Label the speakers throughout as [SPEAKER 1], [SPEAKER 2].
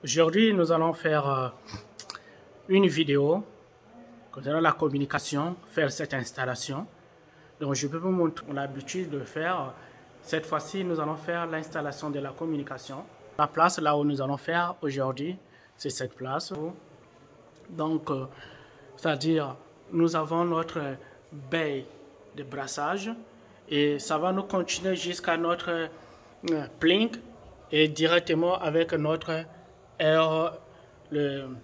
[SPEAKER 1] Aujourd'hui, nous allons faire une vidéo concernant la communication, faire cette installation. Donc, je peux vous montrer mon habitude de faire. Cette fois-ci, nous allons faire l'installation de la communication. La place là où nous allons faire aujourd'hui, c'est cette place. Donc, c'est-à-dire, nous avons notre baie de brassage et ça va nous continuer jusqu'à notre plink et directement avec notre le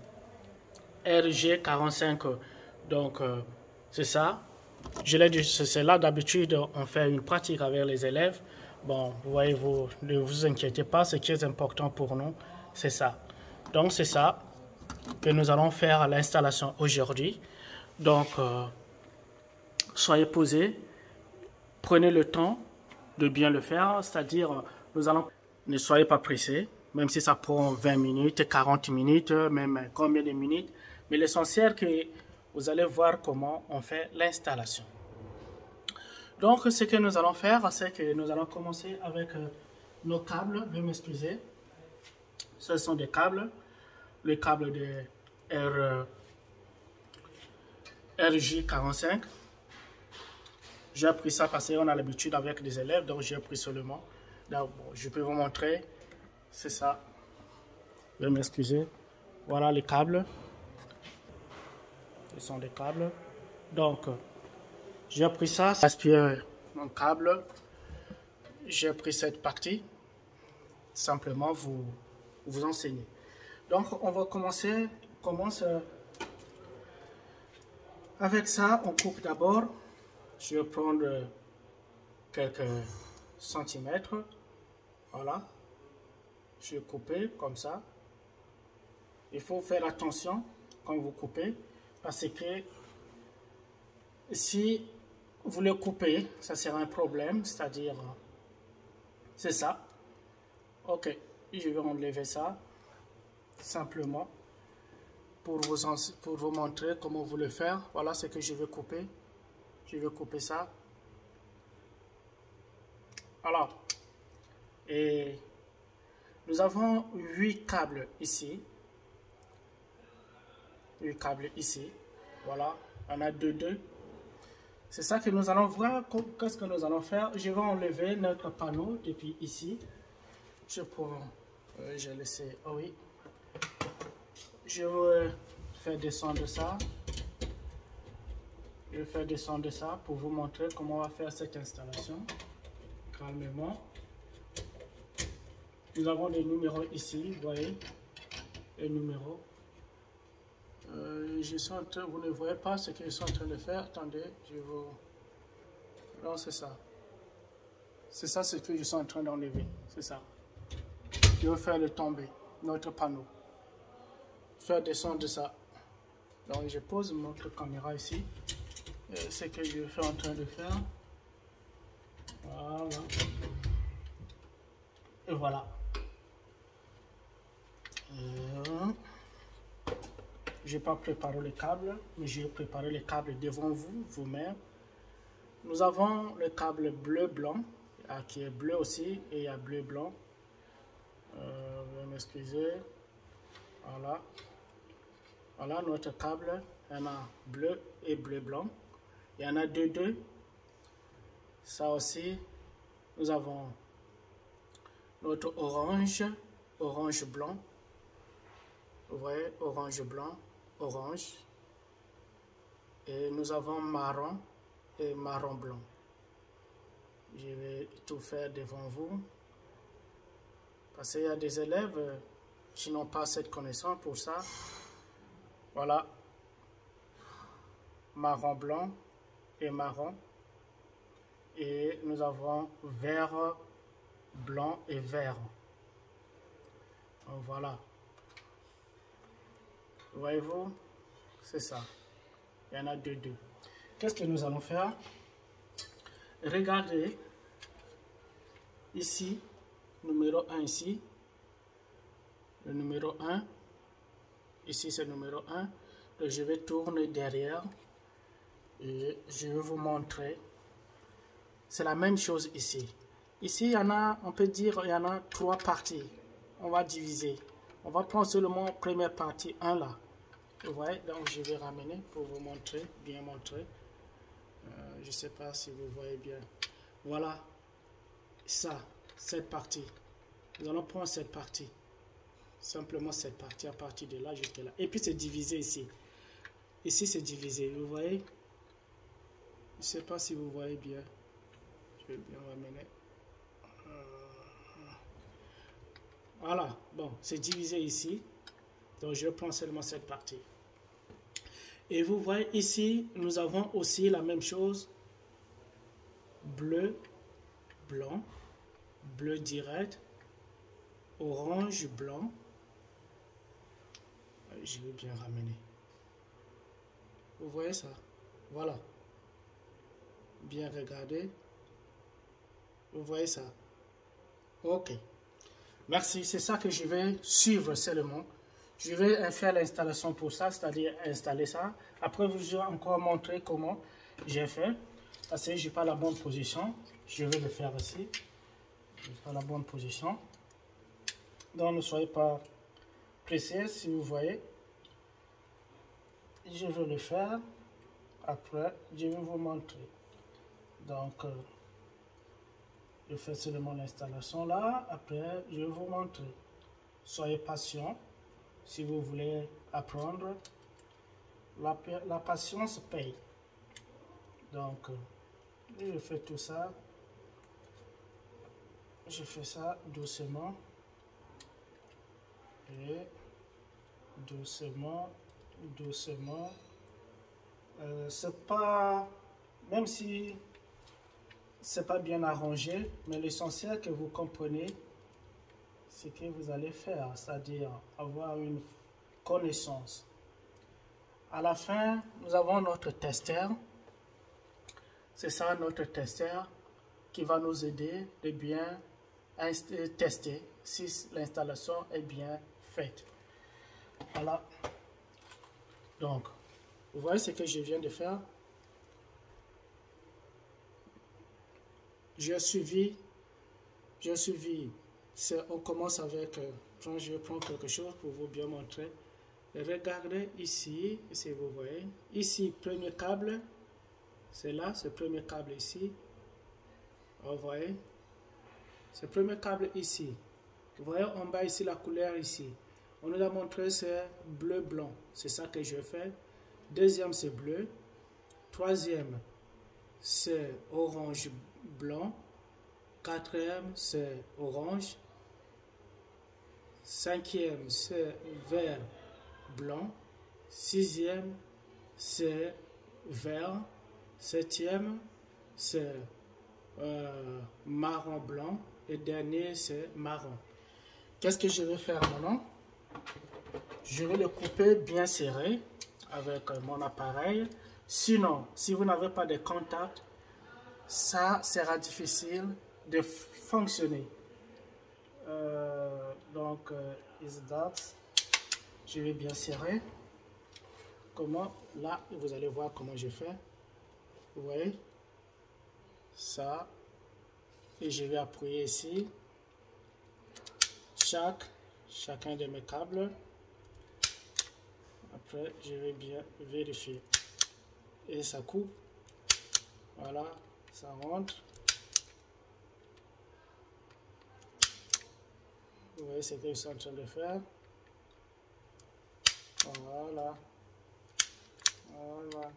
[SPEAKER 1] RG45. Donc, c'est ça. Je l'ai dit, c'est là d'habitude, on fait une pratique avec les élèves. Bon, vous voyez, vous ne vous inquiétez pas, ce qui est important pour nous, c'est ça. Donc, c'est ça que nous allons faire l'installation aujourd'hui. Donc, soyez posés, prenez le temps de bien le faire, c'est-à-dire, nous allons, ne soyez pas pressés, même si ça prend 20 minutes, 40 minutes, même combien de minutes. Mais l'essentiel, c'est que vous allez voir comment on fait l'installation. Donc, ce que nous allons faire, c'est que nous allons commencer avec nos câbles. Veuillez m'excuser. Ce sont des câbles. Le câble de RJ45. J'ai pris ça parce qu'on a l'habitude avec des élèves, donc j'ai pris seulement. Donc, bon, je peux vous montrer. C'est ça. Veuillez m'excuser. Voilà les câbles. Ce sont des câbles. Donc, j'ai pris ça. Aspire mon câble. J'ai pris cette partie. Simplement vous enseigner. Donc, on va commencer. On commence avec ça. On coupe d'abord. Je vais prendre quelques centimètres. Voilà. Je vais couper comme ça. Il faut faire attention quand vous coupez. Parce que si vous le coupez, ça sera un problème. C'est-à-dire, c'est ça. Ok, je vais enlever ça. Simplement. Pour vous montrer comment vous le faire. Voilà ce que je vais couper. Je vais couper ça. Alors, et nous avons 8 câbles ici. 8 câbles ici. Voilà, on a deux. C'est ça que nous allons voir. Qu'est-ce que nous allons faire? Je vais enlever notre panneau depuis ici. Je prends, j'ai laissé, oh oui. Je vais faire descendre ça. Je vais faire descendre ça pour vous montrer comment on va faire cette installation. Calmement. Nous avons des numéros ici, vous voyez, les numéros. Je suis en train, vous ne voyez pas ce que je suis en train de faire. Attendez, je vous... Non, c'est ça. C'est ça ce que je suis en train d'enlever. C'est ça. Je vais faire le tomber, notre panneau. Faire descendre ça. Donc, je pose notre caméra ici. Ce que je suis en train de faire. Voilà. Et voilà. Je n'ai pas préparé les câbles, mais j'ai préparé les câbles devant vous, vous-même. Nous avons le câble bleu-blanc, qui est bleu aussi, et il y a bleu-blanc. Veuillez m'excuser. Voilà. Voilà notre câble. Il y en a bleu et bleu-blanc. Il y en a deux. Ça aussi, nous avons notre orange-blanc. Vous voyez, orange-blanc, orange. Et nous avons marron et marron-blanc. Je vais tout faire devant vous. Parce qu'il y a des élèves qui n'ont pas cette connaissance pour ça. Voilà. Marron-blanc et marron. Et nous avons vert, blanc et vert. Donc, voilà. Voyez-vous, c'est ça. Il y en a deux. Qu'est-ce que nous allons faire? Regardez, ici, numéro 1 ici, le numéro 1, ici c'est le numéro 1. Donc je vais tourner derrière et je vais vous montrer. C'est la même chose ici. Ici, il y en a, on peut dire, il y en a 3 parties. On va diviser. On va prendre seulement première partie 1 là. Vous voyez, donc je vais ramener pour vous montrer, bien montrer. Je ne sais pas si vous voyez bien. Voilà, ça, cette partie. Nous allons prendre cette partie. Simplement cette partie à partir de là jusqu'à là. Et puis c'est divisé ici. Ici c'est divisé, vous voyez. Je ne sais pas si vous voyez bien. Je vais bien ramener. Voilà, bon, c'est divisé ici. Donc je prends seulement cette partie. Et vous voyez ici, nous avons aussi la même chose. Bleu, blanc, bleu direct, orange, blanc. Je vais bien ramener. Vous voyez ça? Voilà. Bien regarder. Vous voyez ça? Ok. Merci. C'est ça que je vais suivre seulement. Je vais faire l'installation pour ça, c'est-à-dire installer ça. Après, je vais encore montrer comment j'ai fait. Parce que je n'ai pas la bonne position. Je vais le faire ici. Je n'ai pas la bonne position. Donc, ne soyez pas pressés si vous voyez. Je vais le faire. Après, je vais vous montrer. Donc, je fais seulement l'installation là. Après, je vais vous montrer. Soyez patient. Si vous voulez apprendre, la patience paye. Donc, je fais tout ça. Je fais ça doucement. Et doucement, doucement. C'est pas, même si c'est pas bien arrangé, mais l'essentiel que vous comprenez ce que vous allez faire, c'est-à-dire avoir une connaissance. À la fin, nous avons notre testeur. C'est ça notre testeur qui va nous aider de bien tester si l'installation est bien faite. Voilà. Donc, vous voyez ce que je viens de faire. J'ai suivi. On commence avec, je prends quelque chose pour vous bien montrer. Regardez ici, si vous voyez. Ici, premier câble. C'est là, ce premier câble ici. Vous voyez. Ce premier câble ici. Vous voyez en bas ici la couleur ici. On nous a montré c'est bleu-blanc. C'est ça que je fais. Deuxième, c'est bleu. Troisième, c'est orange-blanc. Quatrième, c'est orange. Cinquième, c'est vert-blanc. Sixième, c'est vert. Septième, c'est marron-blanc. Et dernier, c'est marron. Qu'est-ce que je vais faire maintenant? Je vais le couper bien serré avec mon appareil. Sinon, si vous n'avez pas de contact, ça sera difficile de fonctionner. Je vais bien serrer. Comment? Là, vous allez voir comment je fais. Vous voyez? Ça. Et je vais appuyer ici. Chacun de mes câbles. Après, je vais bien vérifier. Et ça coupe. Voilà, ça rentre. Vous voyez ce que je suis en train de faire. Voilà. Voilà.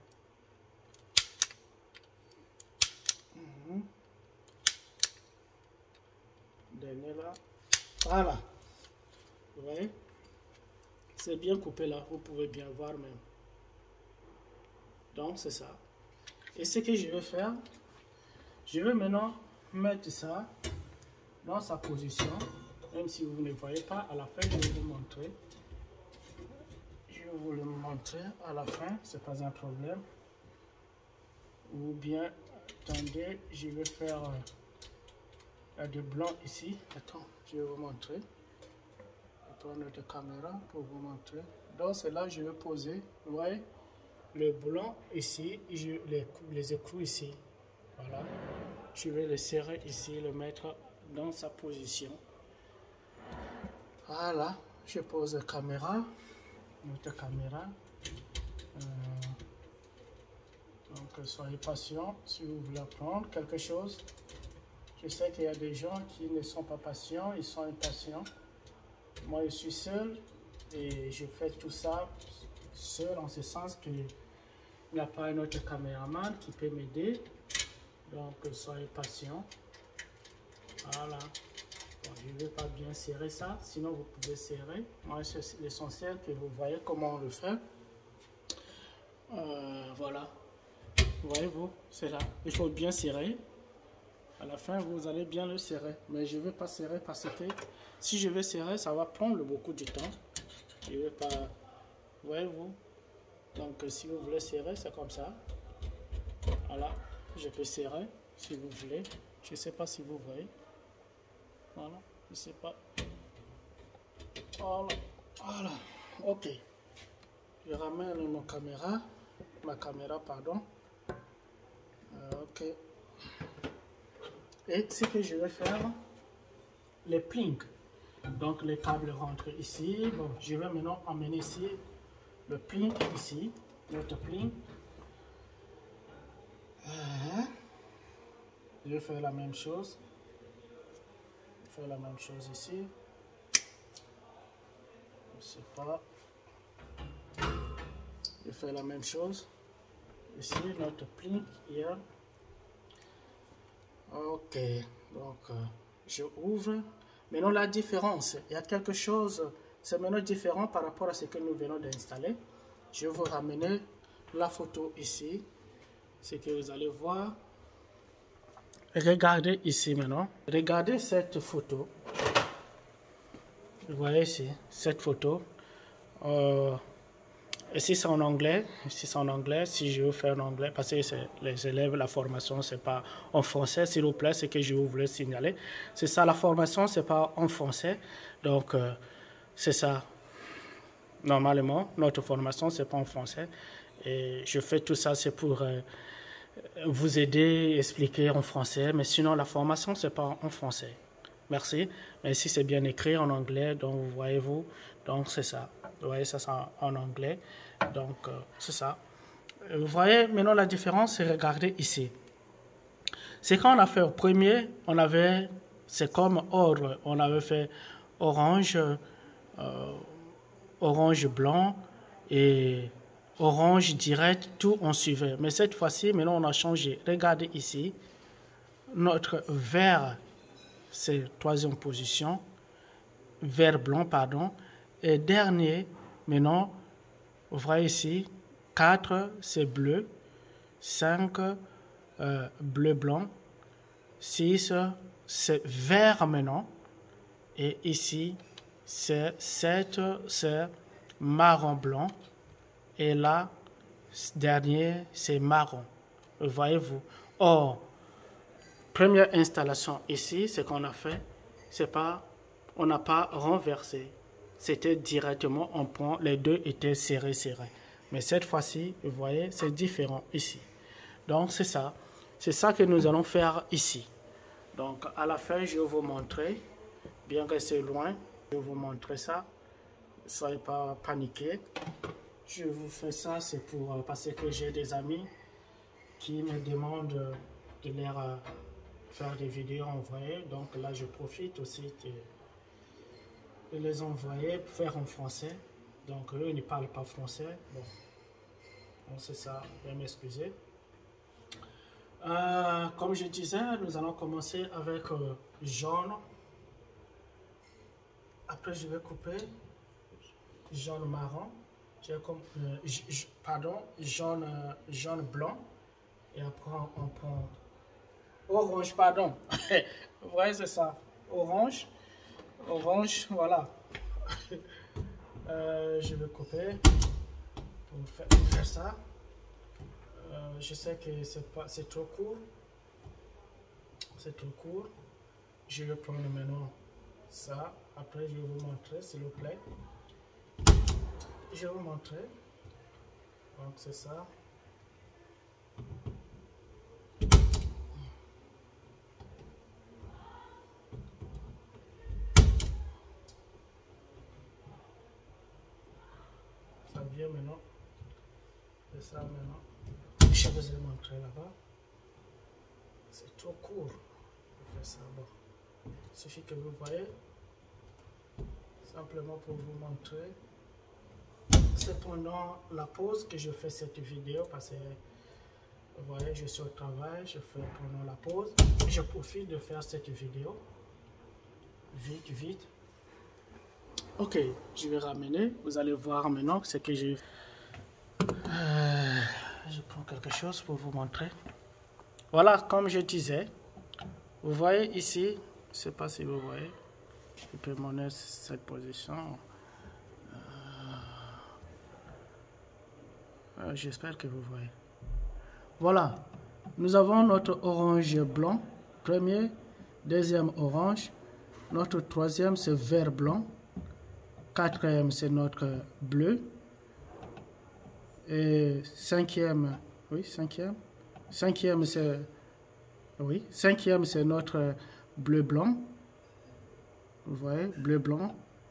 [SPEAKER 1] Dernier là. Voilà. Vous voyez? C'est bien coupé là. Vous pouvez bien voir même. Donc, c'est ça. Et ce que je vais faire, je vais maintenant mettre ça dans sa position. Même si vous ne voyez pas, à la fin, je vais vous montrer. Je vais vous le montrer à la fin, c'est pas un problème. Ou bien, attendez, je vais faire de blanc ici. Attends, je vais vous montrer. Je vais prendre notre caméra pour vous montrer. Donc, c'est là que je vais poser, vous voyez, le blanc ici, les écrous ici. Voilà. Je vais le serrer ici, le mettre dans sa position. Voilà, Je pose la caméra, notre caméra. Donc soyez patient si vous voulez apprendre quelque chose. Je sais qu'il y a des gens qui ne sont pas patients, ils sont impatients. Moi je suis seul et je fais tout ça seul en ce sens qu'il n'y a pas un autre caméraman qui peut m'aider. Donc soyez patient. Voilà. Bon, je ne vais pas bien serrer ça, sinon vous pouvez serrer. Moi c'est l'essentiel que vous voyez comment on le fait. Voilà. Voyez-vous, c'est là. Il faut bien serrer. À la fin, vous allez bien le serrer. Mais je ne vais pas serrer parce que si je vais serrer, ça va prendre beaucoup de temps. Je ne vais pas... Voyez-vous. Donc, si vous voulez serrer, c'est comme ça. Voilà. Je peux serrer si vous voulez. Je ne sais pas si vous voyez. Voilà. Je ne sais pas. Voilà. Voilà. Ok. Je ramène ma caméra, pardon. Ok. Et ce que je vais faire, les plings. Donc les câbles rentrent ici. Bon, je vais maintenant emmener ici le pling ici, notre pling. Je vais faire la même chose. Faire la même chose ici. Je sais pas. Je fais la même chose. Ici, notre pling hier. Ok, donc je ouvre. Maintenant la différence, il y a quelque chose, c'est maintenant différent par rapport à ce que nous venons d'installer. Je vais vous ramener la photo ici, ce que vous allez voir. Regardez ici maintenant, regardez cette photo. Vous voyez ici, cette photo. Ici c'est en anglais, si je veux faire en anglais, parce que les élèves, la formation c'est pas en français, s'il vous plaît, c'est que je voulais signaler. C'est ça, la formation c'est pas en français, donc c'est ça. Normalement, notre formation c'est pas en français, et je fais tout ça, c'est pour vous aider, expliquer en français, mais sinon la formation c'est pas en français. Merci, mais ici c'est bien écrit en anglais, donc voyez-vous, donc c'est ça. Vous voyez, ça c'est en anglais. Donc, c'est ça. Vous voyez, maintenant la différence, c'est regardez ici. C'est quand on a fait au premier, on avait, c'est comme ordre. On avait fait orange, orange blanc et orange direct, tout on suivait. Mais cette fois-ci, maintenant on a changé. Regardez ici, notre vert, c'est troisième position. Vert blanc, pardon. Et dernier, maintenant, vous voyez ici, 4, c'est bleu, 5, bleu blanc, 6, c'est vert maintenant, et ici, c'est 7, c'est marron blanc, et là, dernier, c'est marron. Voyez-vous. Or, première installation ici, ce qu'on a fait, c'est pas, on n'a pas renversé. C'était directement en point, les deux étaient serrés. Mais cette fois-ci, vous voyez, c'est différent ici. Donc, c'est ça. C'est ça que nous allons faire ici. Donc, à la fin, je vais vous montrer, bien que c'est loin, je vais vous montrer ça. Ne soyez pas paniqués. Je vous fais ça, c'est pour, parce que j'ai des amis qui me demandent de leur faire des vidéos envoyées. Donc là, je profite aussi de les envoyer, faire en français. Donc eux, ils ne parlent pas français. Bon, donc c'est ça, je vais m'excuser. Comme je disais, nous allons commencer avec jaune. Après, je vais couper jaune marron. Pardon, jaune blanc. Et après, on prend orange, pardon. Vous voyez, c'est ça. Orange, voilà. Je vais couper pour faire ça. Je sais que c'est trop court. C'est trop court. Je vais prendre maintenant ça. Après, je vais vous montrer, s'il vous plaît. Je vais vous montrer. Donc, c'est ça. bien maintenant. C'est ça maintenant. Je vous ai montré là-bas. C'est trop court. Je fais ça. Bon. Il suffit que vous voyez. Simplement pour vous montrer. C'est pendant la pause que je fais cette vidéo parce que vous voyez, je suis au travail, je fais pendant la pause. Je profite de faire cette vidéo. Vite, vite. Ok, je vais ramener. Vous allez voir maintenant ce que j'ai. Je prends quelque chose pour vous montrer. Voilà, comme je disais, vous voyez ici, je ne sais pas si vous voyez, je peux monter cette position. J'espère que vous voyez. Voilà, nous avons notre orange blanc, premier, deuxième orange, notre troisième c'est vert blanc, quatrième c'est notre bleu, et cinquième, oui, cinquième c'est, oui, cinquième c'est notre bleu blanc, vous voyez, bleu blanc,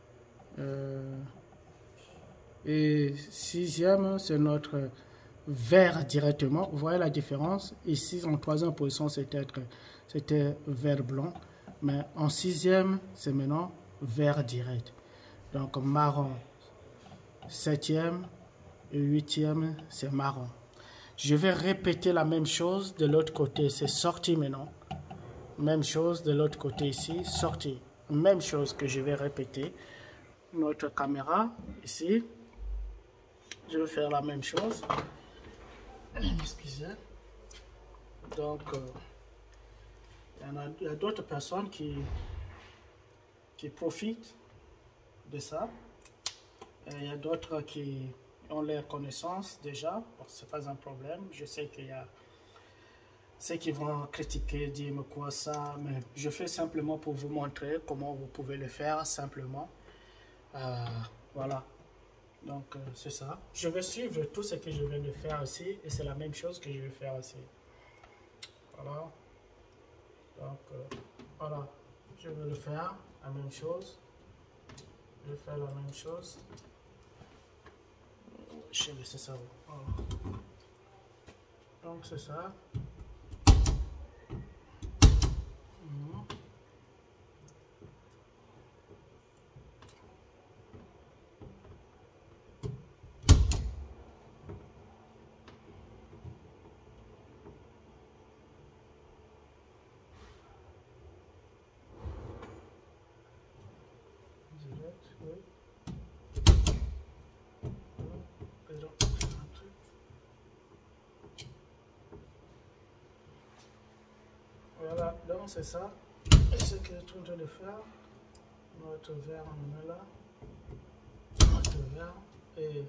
[SPEAKER 1] et sixième c'est notre vert directement. Vous voyez la différence. Ici en troisième position c'était vert blanc, mais en sixième c'est maintenant vert direct. Donc marron septième et huitième c'est marron. Je vais répéter la même chose de l'autre côté. C'est sorti maintenant. Même chose de l'autre côté ici, sorti. Même chose que je vais répéter. Notre caméra ici, je vais faire la même chose. Excusez. Donc, il y a d'autres personnes qui profitent de ça. Il y a d'autres qui ont leurs connaissances déjà. Ce n'est pas un problème. Je sais qu'il y a ceux qui vont critiquer, dire mais quoi ça. Mais je fais simplement pour vous montrer comment vous pouvez le faire simplement. Voilà. Donc, c'est ça. Je vais suivre tout ce que je viens de faire ici. Et c'est la même chose que je vais faire ici. Voilà. Donc, voilà. Je vais le faire. La même chose. Je vais faire la même chose. Je vais laisser ça. Voilà. Donc, c'est ça. Voilà, donc c'est ça. Et ce que je suis en train de faire, notre verre on met là, notre verre et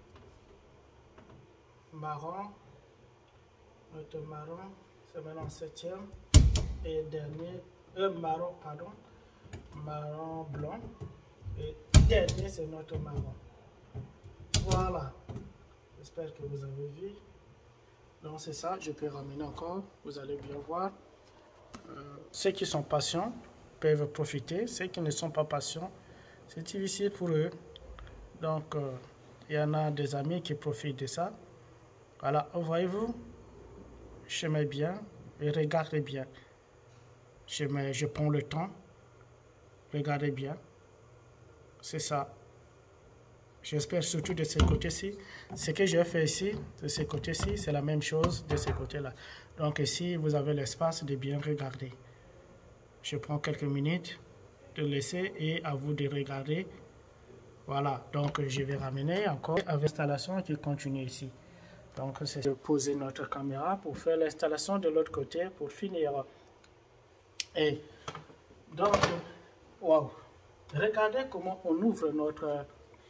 [SPEAKER 1] marron, notre marron, c'est maintenant septième et dernier, marron, pardon, marron blanc et dernier c'est notre marron. Voilà, j'espère que vous avez vu. Donc c'est ça, je peux ramener encore, vous allez bien voir. Ceux qui sont patients peuvent profiter, ceux qui ne sont pas patients, c'est difficile pour eux. Donc, il y en a des amis qui profitent de ça. Voilà, voyez-vous, je mets bien et regardez bien. Je prends le temps, regardez bien. C'est ça. J'espère surtout de ce côté-ci. Ce que j'ai fait ici, de ce côté-ci, c'est la même chose de ce côté-là. Donc ici, vous avez l'espace de bien regarder. Je prends quelques minutes de laisser et à vous de regarder. Voilà, donc je vais ramener encore avec l'installation qui continue ici. Donc c'est de poser notre caméra pour faire l'installation de l'autre côté pour finir. Et donc, wow, regardez comment on ouvre notre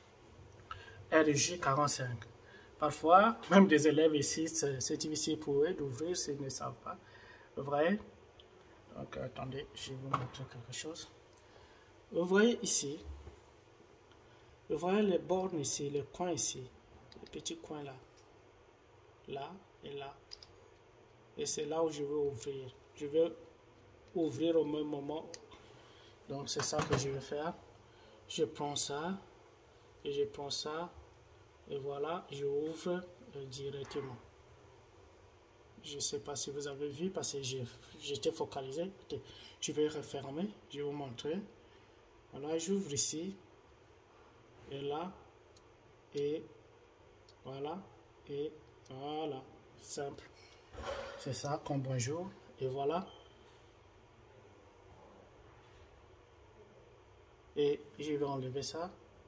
[SPEAKER 1] RJ45. Parfois, même des élèves ici, c'est difficile pour eux d'ouvrir s'ils ne savent pas. Vrai? Donc, attendez, je vais vous montrer quelque chose. Vous voyez ici, vous voyez les bornes ici, les coins ici, les petits coins là, là et là. Et c'est là où je veux ouvrir. Je vais ouvrir au même moment. Donc, c'est ça que je vais faire. Je prends ça et je prends ça. Et voilà, je ouvre directement. Je ne sais pas si vous avez vu parce que j'étais focalisé. Je vais refermer, je vais vous montrer. Voilà, j'ouvre ici. Et là. Et voilà. Et voilà. Simple. C'est ça comme bonjour. Et voilà. Et je vais enlever ça.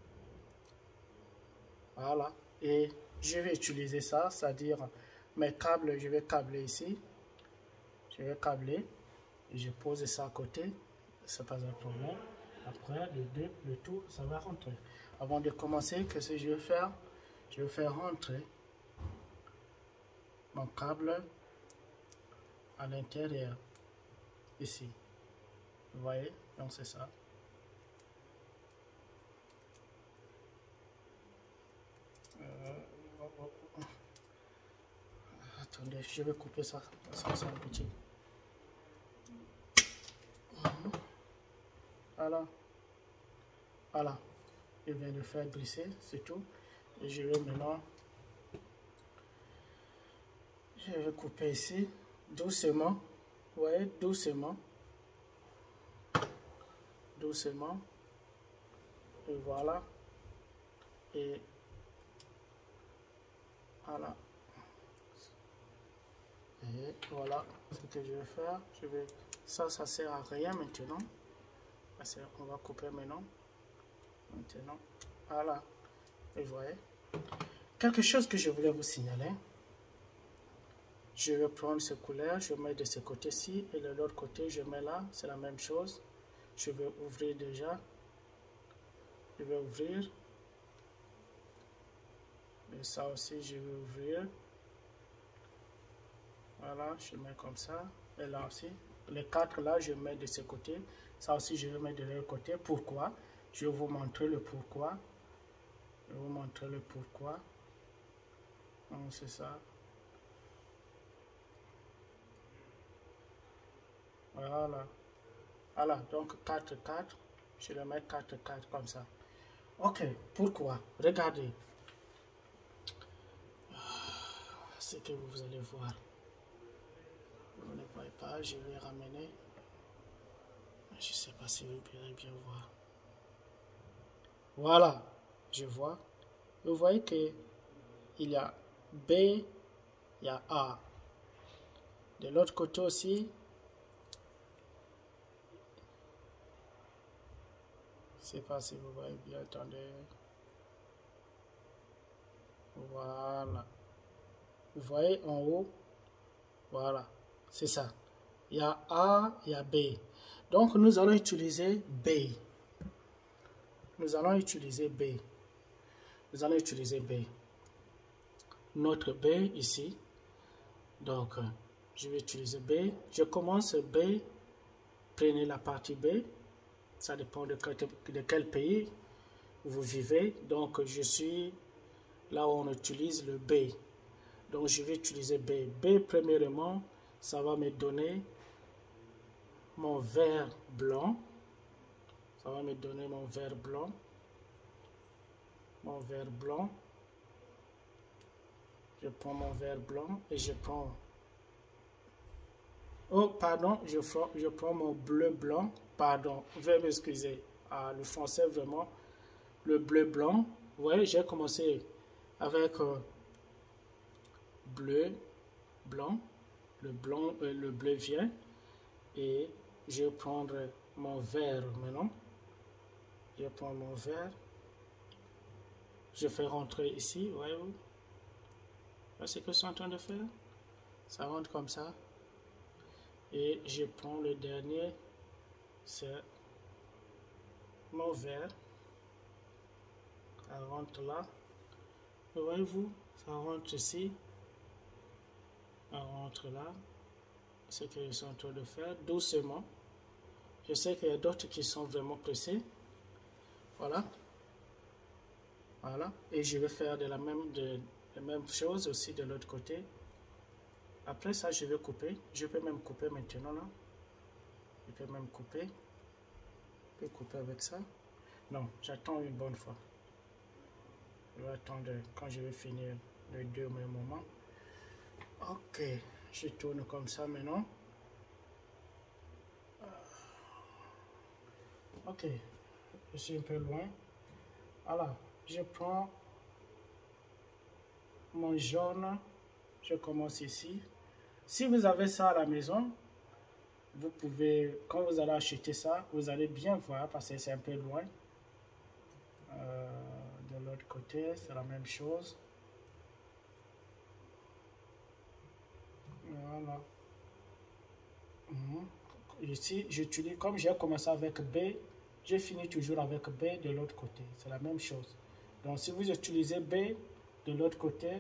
[SPEAKER 1] Voilà. Et je vais utiliser ça, c'est-à-dire mes câbles, je vais câbler ici. Je vais câbler. Et je pose ça à côté. C'est pas un problème. Après, le tout, ça va rentrer. Avant de commencer, qu'est-ce que je vais faire? Je vais faire rentrer mon câble à l'intérieur. Ici. Vous voyez? Donc c'est ça. Attendez, je vais couper ça. Ça c'est un petit. Voilà. Voilà. Je viens de faire glisser, c'est tout. Et je vais maintenant. Je vais couper ici. Doucement. Vous voyez? Doucement. Doucement. Et voilà. Et voilà. Et voilà ce que je vais faire. Ça sert à rien maintenant. On va couper maintenant. Voilà. Et vous voyez. Quelque chose que je voulais vous signaler. Je vais prendre ce couleur, je mets de ce côté-ci et de l'autre côté, je mets là. C'est la même chose. Je vais ouvrir déjà. Je vais ouvrir. Et ça aussi, je vais ouvrir. Voilà, je mets comme ça. Et là aussi. Les quatre là, je mets de ce côté. Ça aussi, je vais mettre de l'autre côté. Pourquoi? Je vais vous montrer le pourquoi. Je vais vous montrer le pourquoi. Donc, c'est ça. Voilà. Voilà, donc 4, 4. Je vais mettre 4, 4 comme ça. Ok, pourquoi? Regardez. Ce que vous allez voir. Vous ne voyez pas, je vais ramener. Je ne sais pas si vous pourrez bien voir. Voilà, je vois. Vous voyez que il y a B, il y a A. De l'autre côté aussi, je ne sais pas si vous voyez bien, attendez. Voilà. Vous voyez en haut, voilà, c'est ça. Il y a A, il y a B. Donc nous allons utiliser B. Nous allons utiliser B. Nous allons utiliser B. Notre B ici. Donc, je vais utiliser B. Je commence B. Prenez la partie B. Ça dépend de quel pays vous vivez. Donc, je suis là où on utilise le B. Donc, je vais utiliser B. B, premièrement, ça va me donner mon vert blanc. Ça va me donner mon vert blanc. Mon vert blanc. Je prends mon vert blanc et je prends... Oh, pardon, je prends mon bleu blanc. Pardon, veuillez m'excuser. Ah, le français, vraiment. Le bleu blanc. Vous voyez, j'ai commencé avec bleu, blanc. Le bleu vient. Et je vais prendre mon vert maintenant. Je prends mon vert. Je fais rentrer ici, voyez-vous. Voyez ce que je suis en train de faire. Ça rentre comme ça. Et je prends le dernier. C'est mon vert. Ça rentre là. Voyez-vous, ça rentre ici. Ça rentre là. C'est ce que je suis en train de faire doucement. Je sais qu'il y a d'autres qui sont vraiment pressés. Voilà. Voilà. Et je vais faire de la même chose aussi de l'autre côté. Après ça, je vais couper. Je peux même couper maintenant là. Je peux même couper. Je peux couper avec ça. Non, j'attends une bonne fois. vais attendre quand je vais finir les deux au même moment. Ok, je tourne comme ça maintenant. Ok, je suis un peu loin. Alors, je prends mon jaune, je commence ici. Si vous avez ça à la maison, vous pouvez, quand vous allez acheter ça, vous allez bien voir parce que c'est un peu loin. De l'autre côté, c'est la même chose. Voilà. Ici, j'utilise, comme j'ai commencé avec B, je finis toujours avec B de l'autre côté. C'est la même chose. Donc, si vous utilisez B de l'autre côté,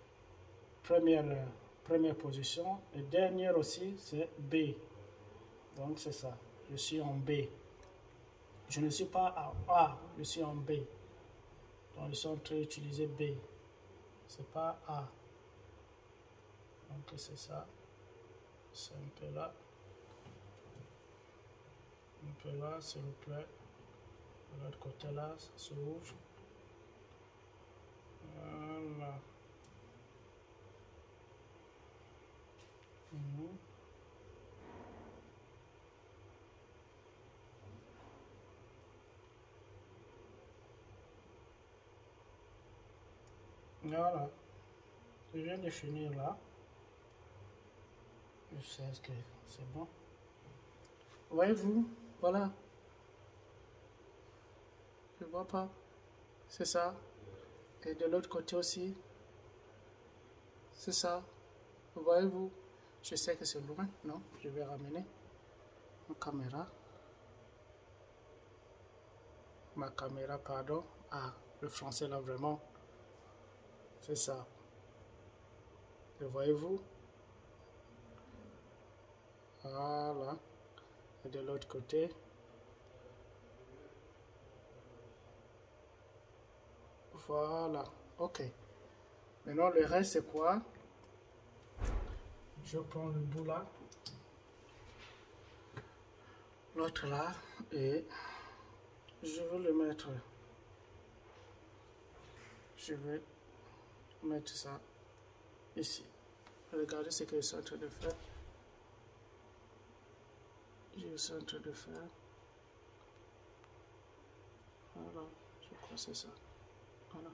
[SPEAKER 1] première position, et dernière aussi, c'est B. Donc, c'est ça. Je suis en B. Je ne suis pas en A, je suis en B. Donc, ils sont en train d'utiliser B. C'est pas A. Donc, c'est ça. C'est un peu là. Un peu là, s'il vous plaît. De l'autre côté là, ça s'ouvre. Voilà. Voilà. Je viens de finir là. Je sais que c'est bon. Voyez-vous? Voilà. Je vois pas. C'est ça. Et de l'autre côté aussi. C'est ça. Voyez-vous? Je sais que c'est loin. Non, je vais ramener ma caméra. Ma caméra, pardon. Ah, le français là vraiment. C'est ça. Et voyez-vous? Voilà. Et de l'autre côté. Voilà. Ok. Maintenant, le reste, c'est quoi? Je prends le bout là. L'autre là. Et je vais le mettre. Je vais mettre ça ici. Regardez ce que je suis en train de faire. Je suis en train de faire. Voilà. Je crois que c'est ça. Voilà.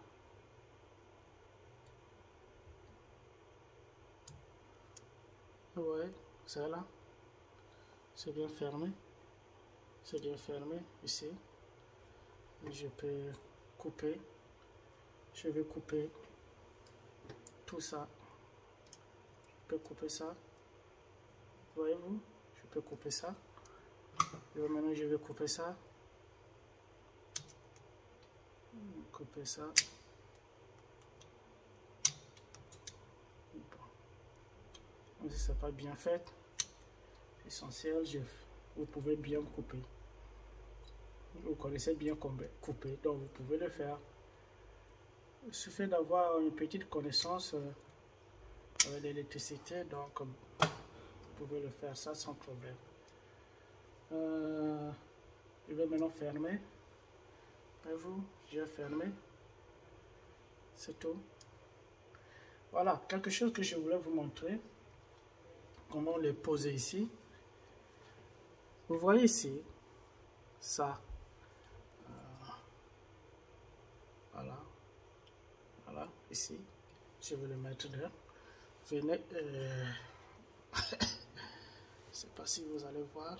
[SPEAKER 1] Vous voyez, c'est là. C'est bien fermé. C'est bien fermé ici. Et je peux couper. Je vais couper tout ça. Je peux couper ça. Voyez-vous? Je peux couper ça. Et maintenant, je vais couper ça. Couper ça. Bon. Si ce n'est pas bien fait, essentiel, vous pouvez bien couper. Vous connaissez bien couper, donc vous pouvez le faire. Il suffit d'avoir une petite connaissance avec l'électricité, donc vous pouvez le faire ça sans problème. Je vais maintenant fermer. Et vous, j'ai fermé. C'est tout. Voilà, quelque chose que je voulais vous montrer. Comment les poser ici. Vous voyez ici, ça. Voilà. Voilà, ici. Je vais le mettre là. Venez. Je ne sais pas si vous allez voir.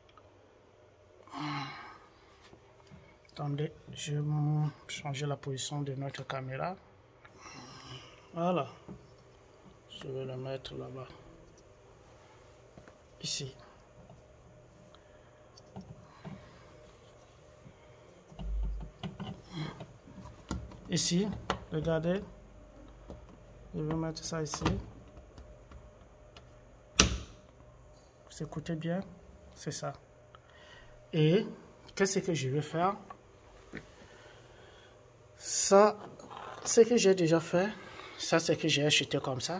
[SPEAKER 1] Attendez, je vais changer la position de notre caméra. Voilà. Je vais le mettre là-bas. Ici. Ici, regardez. Je vais mettre ça ici. Vous écoutez bien? C'est ça. Et qu'est-ce que je vais faire? Ça, ce que j'ai déjà fait, ça c'est que j'ai acheté comme ça.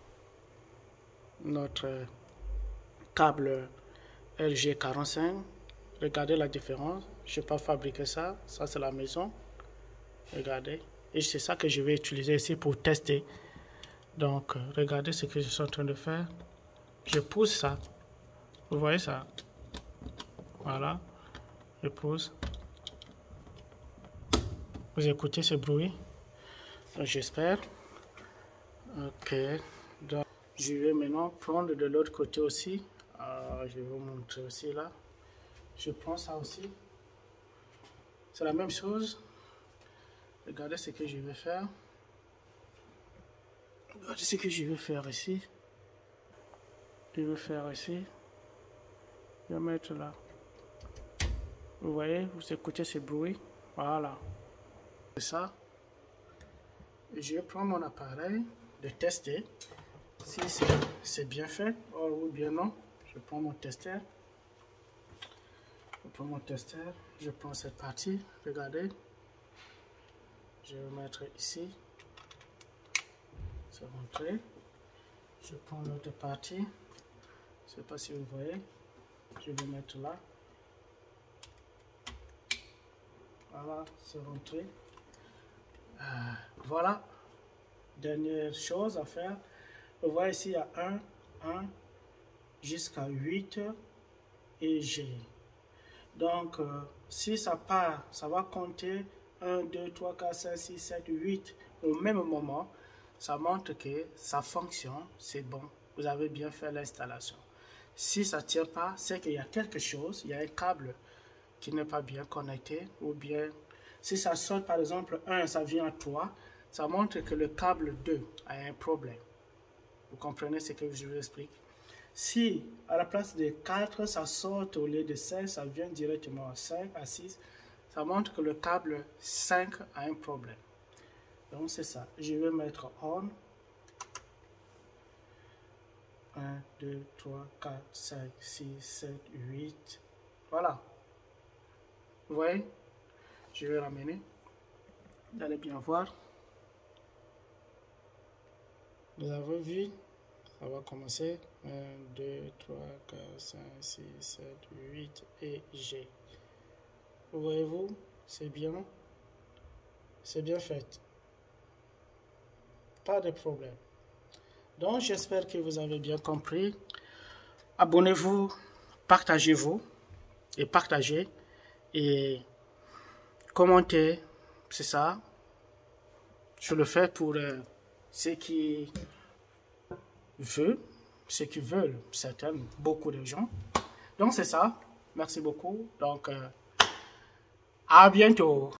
[SPEAKER 1] Notre câble LG45. Regardez la différence. Je n'ai pas fabriqué ça. Ça c'est la maison. Regardez. Et c'est ça que je vais utiliser ici pour tester. Donc, regardez ce que je suis en train de faire. Je pousse ça. Vous voyez ça? Voilà. Je pousse. Vous écoutez ce bruit? J'espère. Ok. Donc, je vais maintenant prendre de l'autre côté aussi. Je vais vous montrer aussi là. Je prends ça aussi. C'est la même chose. Regardez ce que je vais faire. Regardez ce que je vais faire ici. Je vais faire ici. Je vais mettre là. Vous voyez, vous écoutez ce bruit. Voilà. C'est ça. Je vais prendre mon appareil de tester si c'est bien fait ou bien non. Je prends mon testeur. Je prends cette partie. Regardez. Je vais mettre ici. C'est rentré. Je prends l'autre partie. Je ne sais pas si vous voyez. Je vais mettre là. Voilà, c'est rentré. Voilà. Dernière chose à faire. Vous voyez ici, il y a 1 jusqu'à 8 et G. Donc, si ça part, ça va compter 1, 2, 3, 4, 5, 6, 7, 8 au même moment. Ça montre que ça fonctionne, c'est bon. Vous avez bien fait l'installation. Si ça ne tient pas, c'est qu'il y a quelque chose, il y a un câble qui n'est pas bien connecté. Ou bien, si ça sonne par exemple 1, ça vient à 3, ça montre que le câble 2 a un problème. Vous comprenez ce que je vous explique? Si à la place de 4, ça sort au lieu de 5, ça vient directement à 5, à 6, ça montre que le câble 5 a un problème. Donc c'est ça. Je vais mettre on. 1, 2, 3, 4, 5, 6, 7, 8. Voilà. Vous voyez? Je vais ramener. Vous allez bien voir. Vous avez vu? Ça va commencer. 1, 2, 3, 4, 5, 6, 7, 8 et G. Vous voyez-vous? C'est bien. C'est bien fait. Pas de problème. Donc, j'espère que vous avez bien compris. Abonnez-vous, partagez-vous et partagez et commentez. C'est ça. Je le fais pour ceux qui veulent, beaucoup de gens. Donc, c'est ça. Merci beaucoup. Donc, à bientôt.